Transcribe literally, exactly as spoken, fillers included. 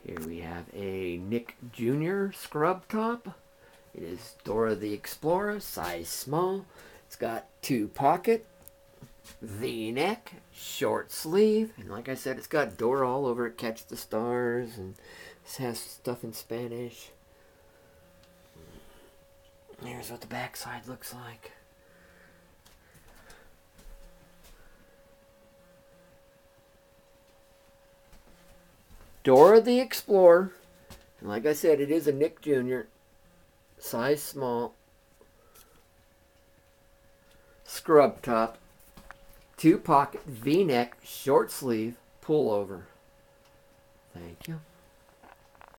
Here we have a Nick Junior scrub top. It is Dora the Explorer, size small. It's got two pocket, V-neck, short sleeve, and like I said, it's got Dora all over it. Catch the stars, and this has stuff in Spanish. Here's what the back side looks like. Dora the Explorer, and like I said, it is a Nick Junior size small, scrub top, two pocket, V-neck, short sleeve, pullover. Thank you.